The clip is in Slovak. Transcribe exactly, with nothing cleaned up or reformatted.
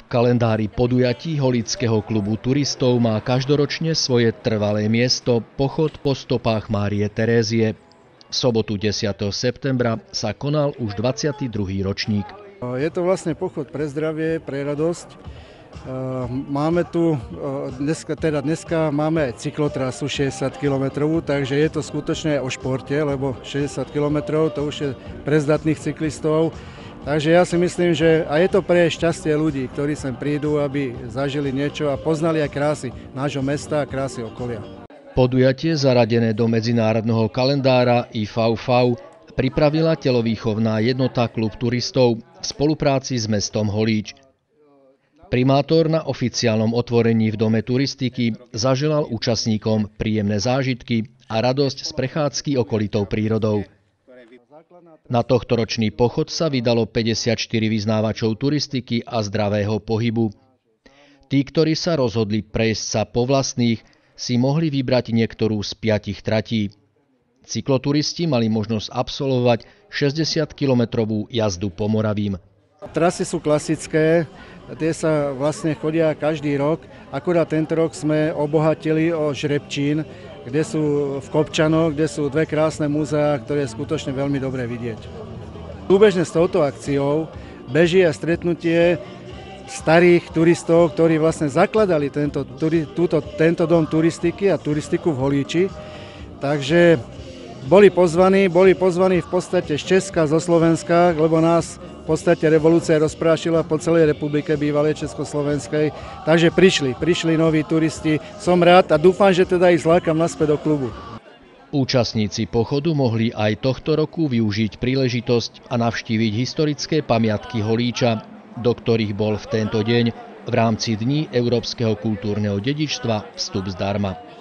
kalendári podujatí holického klubu turistov má každoročne svoje trvalé miesto pochod po stopách Márie Terézie. V sobotu desiateho septembra sa konal už dvadsiaty druhý ročník. Je to vlastne pochod pre zdravie, pre radosť. Máme tu, dneska, teda dneska máme cyklotrasu šesťdesiat kilometrov, takže je to skutočne o športe, lebo šesťdesiat kilometrov to už je pre zdatných cyklistov. Takže ja si myslím, že a je to pre šťastie ľudí, ktorí sem prídu, aby zažili niečo a poznali aj krásy nášho mesta a krásy okolia. Podujatie zaradené do medzinárodného kalendára í vé vé pripravila telovýchovná jednota Klub turistov v spolupráci s mestom Holíč. Primátor na oficiálnom otvorení v Dome turistiky zaželal účastníkom príjemné zážitky a radosť z prechádzky okolitou prírodou. Na tohtoročný pochod sa vydalo päťdesiatštyri vyznávačov turistiky a zdravého pohybu. Tí, ktorí sa rozhodli prejsť sa po vlastných, si mohli vybrať niektorú z piatich tratí. Cykloturisti mali možnosť absolvovať šesťdesiatkilometrovú jazdu po Moravím. Trasy sú klasické, tie sa vlastne chodia každý rok, akurát tento rok sme obohatili o Žrebčín, kde sú v Kopčanoch, kde sú dve krásne múzeá, ktoré je skutočne veľmi dobre vidieť. Súbežne s touto akciou beží aj stretnutie starých turistov, ktorí vlastne zakladali tento, túto, tento dom turistiky a turistiku v Holíči. Takže boli pozvaní, boli pozvaní v podstate z Česka, zo Slovenska, lebo nás v podstate revolúcia rozprášila po celej republike bývalej Československej. Takže prišli, prišli noví turisti. Som rád a dúfam, že teda ich zlákam naspäť do klubu. Účastníci pochodu mohli aj tohto roku využiť príležitosť a navštíviť historické pamiatky Holíča, do ktorých bol v tento deň v rámci Dní európskeho kultúrneho dedičstva vstup zdarma.